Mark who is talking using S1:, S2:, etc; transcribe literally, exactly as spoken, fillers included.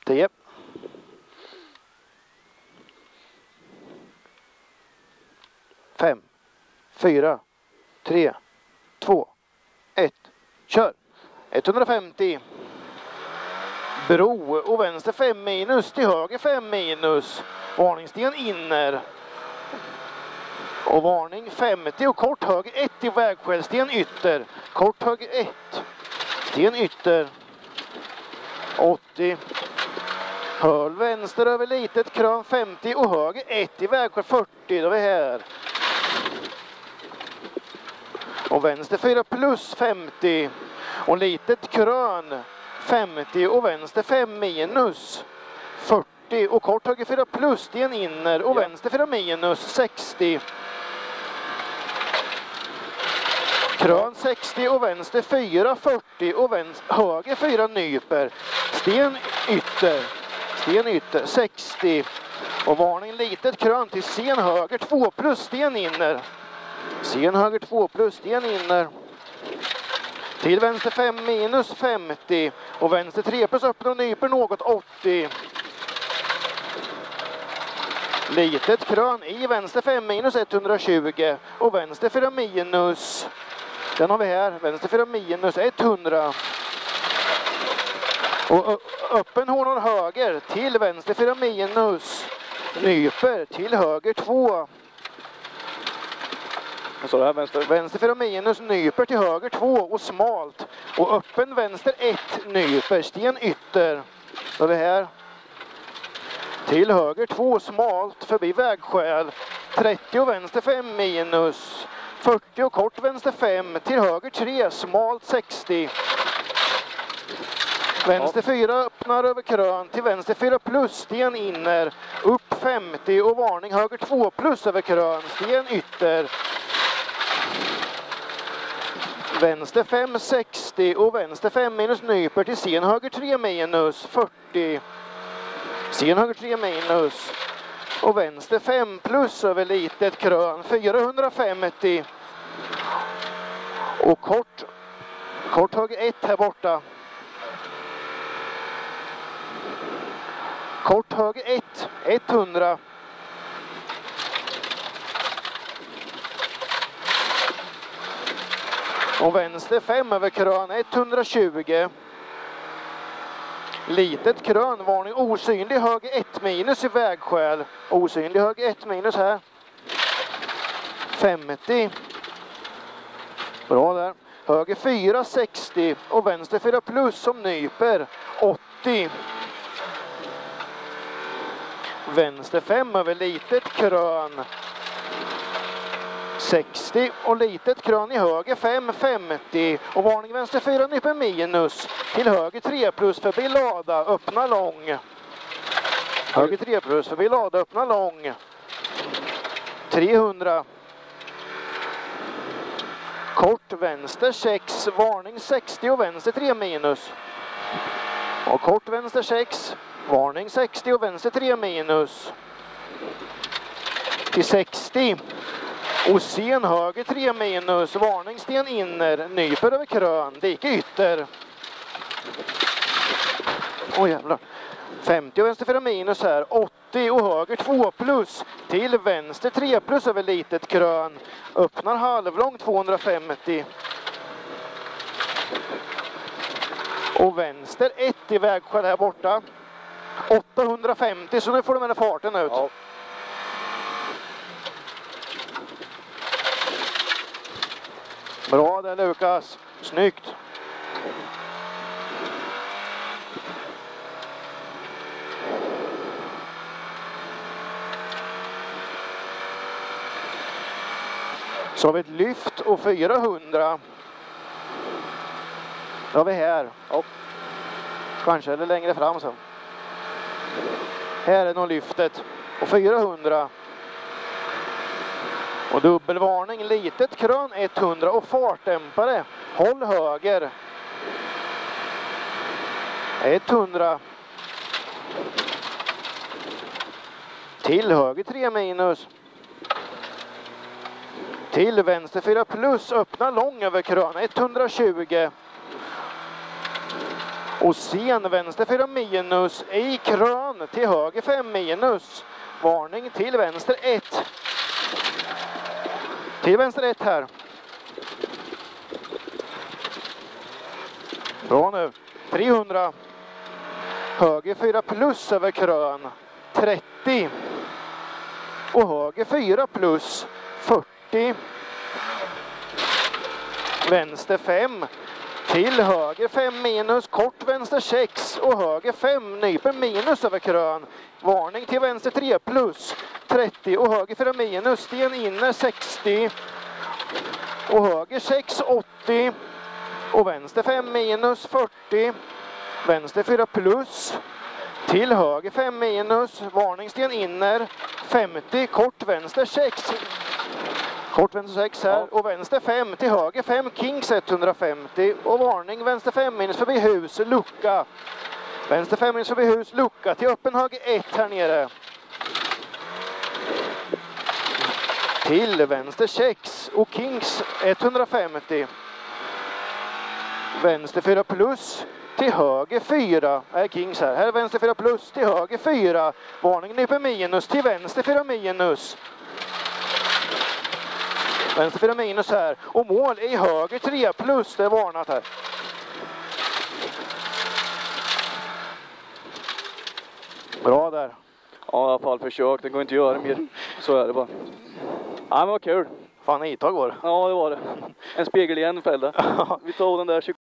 S1: tio. fem, fyra, tre, två, ett. Kör! etthundrafemtio. Bro och vänster fem minus, till höger fem minus. Varningssten inner. Och varning femtio och kort höger ett i vägskäl. Sten ytter. Kort höger ett. Sten ytter. åttio. Höl vänster över litet krön femtio och höger ett i vägskäl fyrtio. Då är vi här. Och vänster fyra plus femtio. Och litet krön femtio och vänster fem minus fyrtio. Och kort höger fyra plus, sten inner och ja. Vänster fyra minus sextio. Krön sextio och vänster fyra fyrtio och vänster, höger fyra nyper. Sten ytter. Sten ytter sextio. Och varning litet krön till sen höger två plus, sten inner. Sen höger två plus, sten inner. Till vänster fem minus femtio. Och vänster tre plus öppnar och nyper något åttio. Litet krön i vänster fem minus etthundratjugo. Och vänster fyra minus. Den har vi här. Vänster fyra minus etthundra. Och öppen hårnor höger. Till vänster fyra minus. Nyper till höger två.
S2: Så här, vänster.
S1: Vänster fyra minus, nyper till höger två och smalt. Och öppen vänster ett, nyper, sten ytter. Då är vi här. Till höger två, smalt, förbi vägskäl. trettio vänster fem minus. fyrtio och kort vänster fem, till höger tre, smalt sextio. Vänster fyra öppnar över krön, till vänster fyra plus, sten inner. Upp femtio och varning höger två plus över krön, sten ytter. Vänster fem sextio och vänster fem minus nyper till sen höger tre minus fyrtio. Sen höger tre minus. Och vänster fem plus över litet krön fyrahundrafemtio. Och kort, kort höger ett här borta. Kort höger ett, etthundra. Och vänster fem över krön etthundratjugo. Litet krön, varning osynlig höger ett minus i vägskäl. Osynlig höger ett minus här. femtio. Bra där. Höger fyra sextio och vänster fyra plus som nyper åttio. Vänster fem över litet krön sextio och litet krön i höger fem femtio och varning vänster fyra nyper minus till höger tre plus förbi lada, öppna lång. Höger tre plus förbi lada, öppna lång. trehundra. Kort vänster sex, varning sextio och vänster tre minus. Och kort vänster sex, varning sextio och vänster tre minus. Till sextio. Och sen höger tre minus, varning sten inner, nyper över krön, dike ytter. Oj jävlar. femtio och vänster fyra minus här, åttio och höger två plus, till vänster tre plus över litet krön. Öppnar halvlång tvåhundrafemtio. Och vänster ett i vägskäl här borta. åttahundrafemtio, så nu får du med farten ut. Ja. Bra där Lukas, snyggt. Så har vi ett lyft och fyrahundra. Då har vi här. Ja. Kanske eller längre fram så. Här är nog lyftet och fyrahundra. Och dubbelvarning, litet krön etthundra och fartdämpare. Håll höger. etthundra. Till höger tre minus. Till vänster fyra plus, öppna lång över krön etthundratjugo. Och sen vänster fyra minus i krön till höger fem minus. Varning till vänster ett. Till vänster ett här. Bra nu. trehundra. Höger fyra plus över krön. trettio. Och höger fyra plus. fyrtio. Vänster fem. Till höger fem minus, kort vänster sex och höger fem, nyper minus över krön. Varning till vänster tre plus, trettio och höger fyra minus, sten inner sextio. Och höger sex, åttio. Och vänster fem minus, fyrtio. Vänster fyra plus. Till höger fem minus, varningsten inner femtio, kort vänster sex. Kort vänster sex här, ja. Och vänster fem till höger fem, Kings etthundrafemtio. Och varning vänster fem minus förbi hus, lucka. Vänster fem minus förbi hus, lucka till öppen höger ett här nere. Till vänster sex och Kings etthundrafemtio. Vänster fyra plus till höger fyra är Kings här. Här är vänster fyra plus till höger fyra. Varning nyper minus till vänster fyra minus. Vänster fyra minus här. Och mål i höger tre plus. Det är varnat här. Bra där.
S2: Ja, i alla fall försök. Det går inte att göra mer. Så är det bara. Ja, men vad kul.
S1: Fan, i tag var det.
S2: Ja, det var det. En spegel igen fällde. Vi tog den där